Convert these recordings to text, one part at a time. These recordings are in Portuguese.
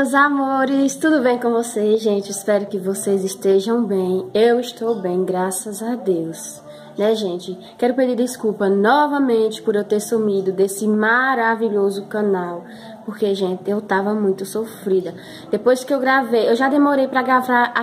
meus amores, tudo bem com vocês, gente? Espero que vocês estejam bem. Eu estou bem, graças a Deus. Né, gente? Quero pedir desculpa novamente por eu ter sumido desse maravilhoso canal. Porque, gente, eu tava muito sofrida. Depois que eu gravei, eu já demorei pra gravar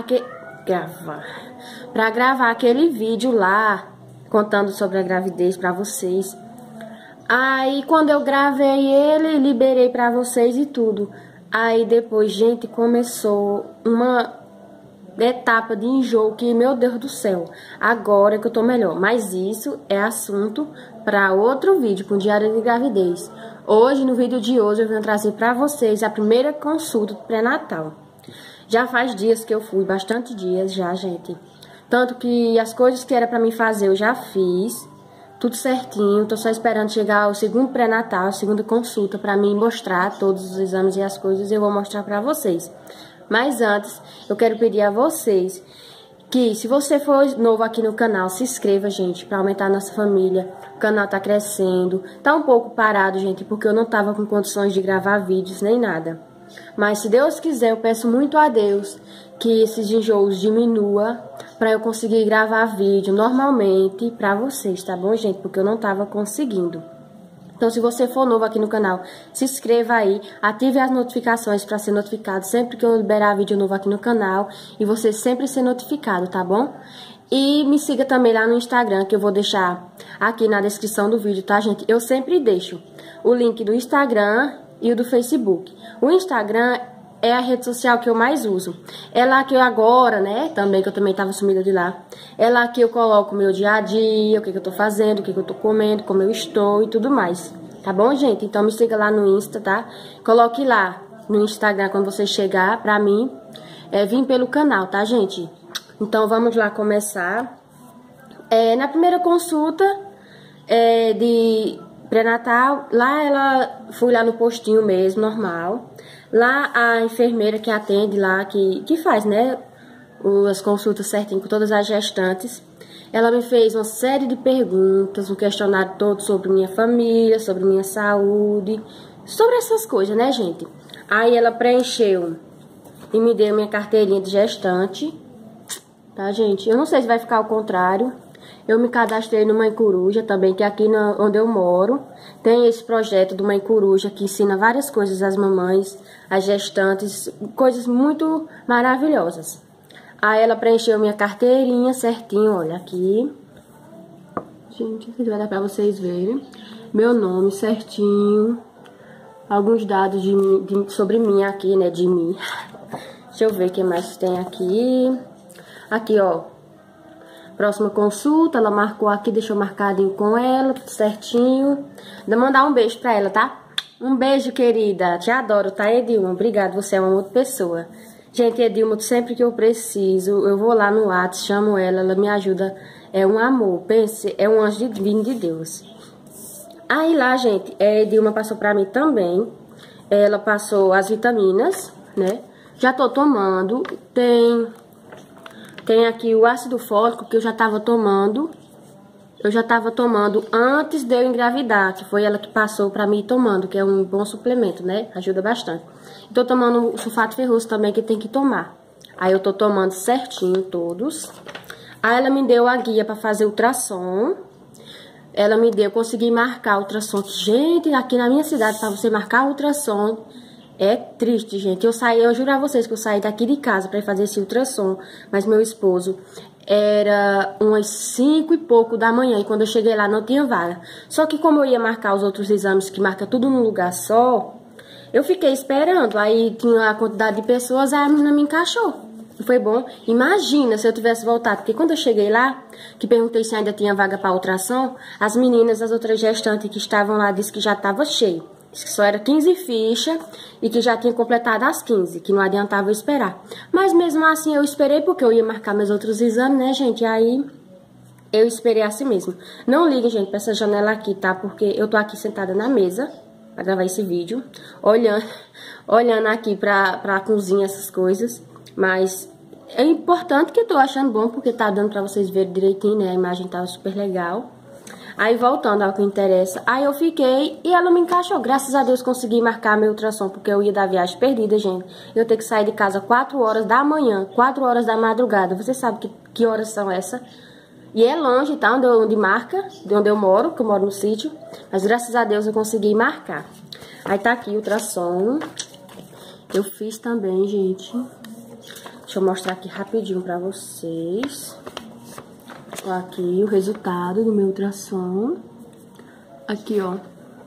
aquele vídeo lá, contando sobre a gravidez pra vocês. Aí, quando eu gravei ele, liberei pra vocês e tudo. Aí, depois, gente, começou uma etapa de enjoo que, meu Deus do céu, agora que eu tô melhor. Mas isso é assunto pra outro vídeo, com diário de gravidez. Hoje, no vídeo de hoje, eu venho trazer pra vocês a primeira consulta do pré-natal. Já faz dias que eu fui, bastante dias já, gente. Tanto que as coisas que era pra mim fazer, eu já fiz. Tudo certinho, tô só esperando chegar o segundo pré-natal, a segunda consulta, pra mim mostrar todos os exames e as coisas, eu vou mostrar pra vocês. Mas antes, eu quero pedir a vocês que, se você for novo aqui no canal, se inscreva, gente, pra aumentar a nossa família. O canal tá crescendo, tá um pouco parado, gente, porque eu não tava com condições de gravar vídeos nem nada. Mas se Deus quiser, eu peço muito a Deus que esses enjoos diminua para eu conseguir gravar vídeo normalmente pra vocês, tá bom, gente? Porque eu não tava conseguindo. Então, se você for novo aqui no canal, se inscreva aí, ative as notificações para ser notificado sempre que eu liberar vídeo novo aqui no canal e você sempre ser notificado, tá bom? E me siga também lá no Instagram, que eu vou deixar aqui na descrição do vídeo, tá, gente? Eu sempre deixo o link do Instagram e o do Facebook. O Instagram é a rede social que eu mais uso. É lá que eu agora, né, também, que eu também tava sumida de lá. É lá que eu coloco o meu dia a dia, o que eu tô fazendo, o que eu tô comendo, como eu estou e tudo mais. Tá bom, gente? Então me siga lá no Insta, tá? Coloque lá no Instagram quando você chegar pra mim. Vir pelo canal, tá, gente? Então vamos lá começar. Na primeira consulta de pré-natal, fui lá no postinho mesmo, normal. Lá a enfermeira que atende lá, que faz, né, as consultas certinho com todas as gestantes, ela me fez uma série de perguntas, um questionário todo sobre minha família, sobre minha saúde, sobre essas coisas, né, gente? Aí ela preencheu e me deu minha carteirinha de gestante, tá, gente? Eu não sei se vai ficar ao contrário. Eu me cadastrei no Mãe Coruja também, que aqui onde eu moro tem esse projeto do Mãe Coruja que ensina várias coisas às mamães, às gestantes, coisas muito maravilhosas. Aí ela preencheu minha carteirinha certinho, olha aqui. Gente, vai dar pra vocês verem. Meu nome certinho. Alguns dados sobre mim aqui, né, de mim. Deixa eu ver o que mais tem aqui. Aqui, ó. Próxima consulta, ela marcou aqui, deixou marcadinho com ela, tudo certinho. Vou mandar um beijo pra ela, tá? Um beijo, querida. Te adoro, tá, Edilma? Obrigada, você é uma outra pessoa. Gente, Edilma, sempre que eu preciso, eu vou lá no WhatsApp, chamo ela me ajuda. É um amor, pense, é um anjo divino de Deus. Aí lá, gente, Edilma passou pra mim também. Ela passou as vitaminas, né? Já tô tomando, Tem aqui o ácido fólico que eu já tava tomando. Eu já tava tomando antes de eu engravidar, que foi ela que passou pra mim tomando, que é um bom suplemento, né? Ajuda bastante. E tô tomando o sulfato ferroso também, que tem que tomar. Aí eu tô tomando certinho todos. Aí ela me deu a guia pra fazer ultrassom. Eu consegui marcar o ultrassom. Gente, aqui na minha cidade, pra você marcar o ultrassom, é triste, gente. Eu juro a vocês que eu saí daqui de casa pra ir fazer esse ultrassom, mas meu esposo era umas 5 e pouco da manhã, e quando eu cheguei lá não tinha vaga. Só que como eu ia marcar os outros exames, que marca tudo num lugar só, eu fiquei esperando. Aí tinha a quantidade de pessoas, aí a menina me encaixou. Foi bom. Imagina se eu tivesse voltado, porque quando eu cheguei lá, que perguntei se ainda tinha vaga pra ultrassom, as meninas, as outras gestantes que estavam lá, disse que já tava cheio. Disse que só era 15 fichas e que já tinha completado as 15, que não adiantava eu esperar. Mas mesmo assim eu esperei porque eu ia marcar meus outros exames, né, gente? Aí eu esperei assim mesmo. Não liguem, gente, pra essa janela aqui, tá? Porque eu tô aqui sentada na mesa pra gravar esse vídeo, olhando aqui pra cozinha, essas coisas. Mas é importante que eu tô achando bom, porque tá dando pra vocês verem direitinho, né? A imagem tá super legal. Aí voltando ao que interessa, aí eu fiquei e ela me encaixou. Graças a Deus consegui marcar meu ultrassom, porque eu ia dar viagem perdida, gente. Eu tenho que sair de casa 4 horas da manhã, 4 horas da madrugada. Você sabe que horas são essas? E é longe, tá? Onde marca, de onde eu moro, que eu moro no sítio. Mas graças a Deus eu consegui marcar. Aí tá aqui o ultrassom. Eu fiz também, gente. Deixa eu mostrar aqui rapidinho pra vocês. Aqui o resultado do meu ultrassom. Aqui, ó.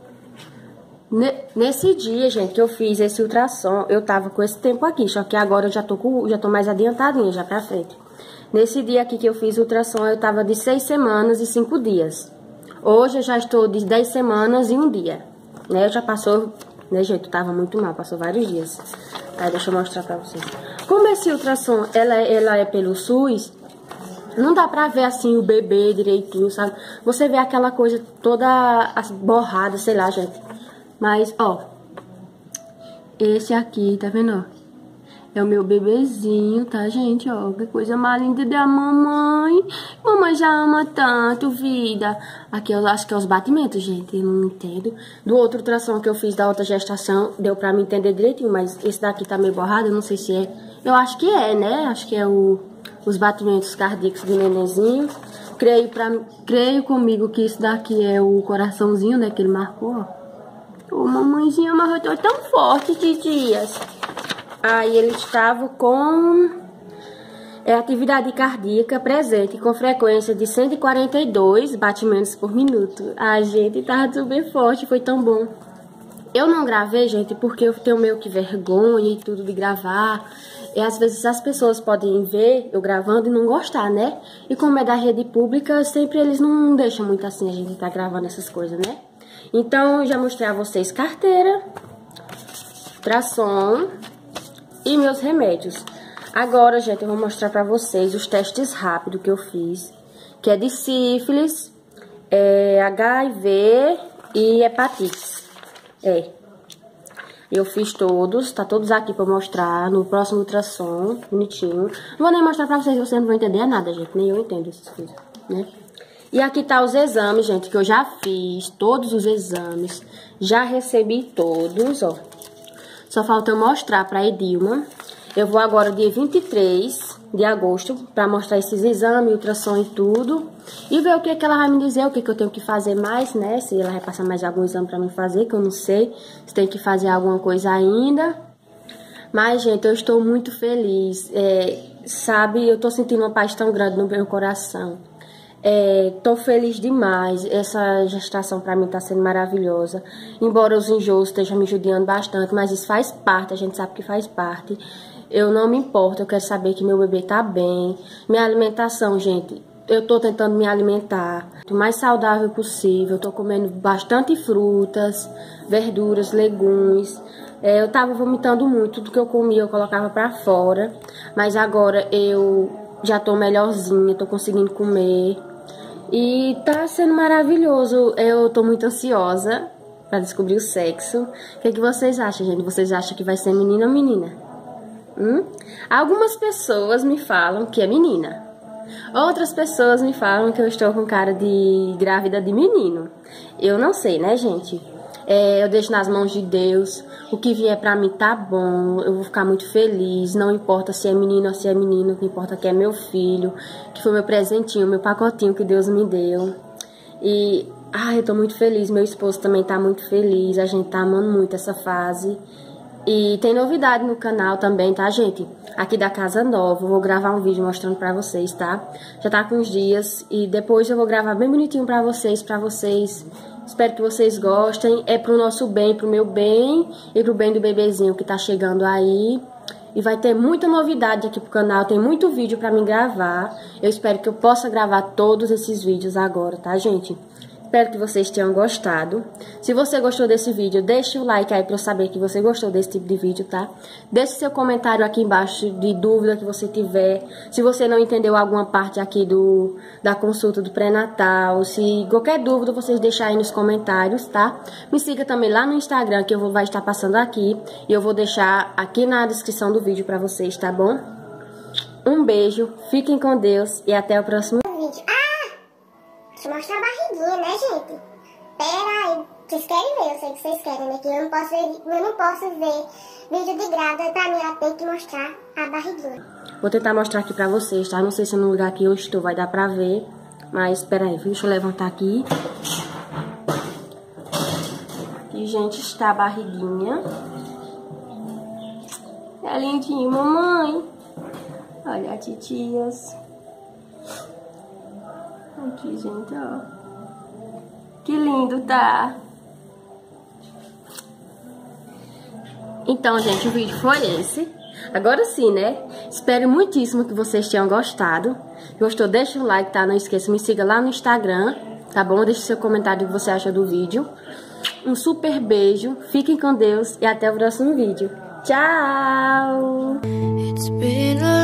Nesse dia, gente, que eu fiz esse ultrassom, eu tava com esse tempo aqui. Só que agora eu já tô mais adiantadinha, já pra frente. Nesse dia aqui que eu fiz o ultrassom, eu tava de 6 semanas e 5 dias. Hoje eu já estou de 10 semanas e 1 dia. Né? Já passou, né, gente? Eu tava muito mal, passou vários dias. Aí deixa eu mostrar pra vocês. Como esse ultrassom, ela é pelo SUS, não dá pra ver assim o bebê direitinho, sabe? Você vê aquela coisa toda borrada, sei lá, gente. Mas, ó, esse aqui, tá vendo, ó? É o meu bebezinho, tá, gente? Ó, que coisa mais linda da mamãe. Mamãe já ama tanto, vida. Aqui eu acho que é os batimentos, gente. Eu não entendo. Do outro ultrassom que eu fiz da outra gestação, deu pra me entender direitinho. Mas esse daqui tá meio borrado, eu não sei se é. Eu acho que é, né? Acho que é os batimentos cardíacos do nenenzinho. Creio comigo que isso daqui é o coraçãozinho, né? Que ele marcou, ó. Ô, mamãezinha, mas eu tô tão forte esses dias. Aí ele estava com atividade cardíaca presente com frequência de 142 batimentos por minuto. A gente tava super forte, foi tão bom. Eu não gravei, gente, porque eu tenho meio que vergonha e tudo de gravar. E às vezes as pessoas podem ver eu gravando e não gostar, né? E como é da rede pública, sempre eles não deixam muito assim a gente tá gravando essas coisas, né? Então, eu já mostrei a vocês carteira, ultrassom e meus remédios. Agora, gente, eu vou mostrar pra vocês os testes rápidos que eu fiz. Que é de sífilis, HIV e hepatite. Eu fiz todos, tá todos aqui pra mostrar no próximo ultrassom, bonitinho. Não vou nem mostrar pra vocês, vocês não vão entender nada, gente. Nem eu entendo essas coisas, né? E aqui tá os exames, gente, que eu já fiz, todos os exames. Já recebi todos, ó. Só falta eu mostrar pra Edilma. Eu vou agora dia 23 de agosto pra mostrar esses exames, ultrassom e tudo. E ver o que ela vai me dizer, o que eu tenho que fazer mais, né? Se ela vai passar mais algum exame pra mim fazer, que eu não sei. Se tem que fazer alguma coisa ainda. Mas, gente, eu estou muito feliz. Sabe, eu tô sentindo uma paz tão grande no meu coração. Tô feliz demais. Essa gestação pra mim tá sendo maravilhosa. Embora os enjoos estejam me judiando bastante, mas isso faz parte, a gente sabe que faz parte. Eu não me importo, eu quero saber que meu bebê tá bem. Minha alimentação, gente, eu tô tentando me alimentar o mais saudável possível. Eu tô comendo bastante frutas, verduras, legumes. Eu tava vomitando muito, tudo que eu comia eu colocava pra fora. Mas agora eu já tô melhorzinha, tô conseguindo comer. E tá sendo maravilhoso. Eu tô muito ansiosa pra descobrir o sexo. O que vocês acham, gente? Vocês acham que vai ser menino ou menina? Algumas pessoas me falam que é menina. Outras pessoas me falam que eu estou com cara de grávida de menino. Eu não sei, né, gente? Eu deixo nas mãos de Deus. O que vier pra mim tá bom. Eu vou ficar muito feliz. Não importa se é menino ou se é menino. O que importa é que é meu filho. Que foi meu presentinho, meu pacotinho que Deus me deu. E, eu tô muito feliz. Meu esposo também tá muito feliz. A gente tá amando muito essa fase. E tem novidade no canal também, tá, gente? Aqui da Casa Nova, eu vou gravar um vídeo mostrando pra vocês, tá? Já tá com uns dias e depois eu vou gravar bem bonitinho pra vocês. Espero que vocês gostem. É pro nosso bem, pro meu bem e pro bem do bebezinho que tá chegando aí. E vai ter muita novidade aqui pro canal, tem muito vídeo pra mim gravar. Eu espero que eu possa gravar todos esses vídeos agora, tá, gente? Espero que vocês tenham gostado. Se você gostou desse vídeo, deixe o like aí pra eu saber que você gostou desse tipo de vídeo, tá? Deixe seu comentário aqui embaixo de dúvida que você tiver. Se você não entendeu alguma parte aqui da consulta do pré-natal. Se qualquer dúvida, vocês deixem aí nos comentários, tá? Me siga também lá no Instagram, que eu vou estar passando aqui. E eu vou deixar aqui na descrição do vídeo pra vocês, tá bom? Um beijo, fiquem com Deus e até o próximo vídeo. Deixa eu mostrar a barriguinha, né, gente? Vocês querem ver, eu sei que vocês querem, né? Que eu não posso ver vídeo de grávida, pra mim ela tem que mostrar a barriguinha. Vou tentar mostrar aqui pra vocês, tá? Não sei se no lugar que eu estou vai dar pra ver, mas espera aí, deixa eu levantar aqui. Aqui, gente, está a barriguinha. É lindinho, mamãe. Olha, titias. Aqui, gente, ó. Que lindo, tá? Então, gente, o vídeo foi esse. Agora sim, né? Espero muitíssimo que vocês tenham gostado. Se gostou, deixa o like, tá? Não esqueça, me siga lá no Instagram, tá bom? Deixe seu comentário o que você acha do vídeo. Um super beijo, fiquem com Deus e até o próximo vídeo. Tchau!